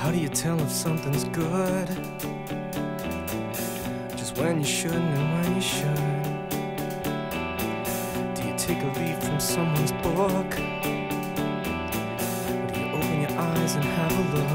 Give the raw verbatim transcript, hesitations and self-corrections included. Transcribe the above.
How do you tell if something's good? Just when you shouldn't and when you should. Do you take a leaf from someone's book? Or do you open your eyes and have a look?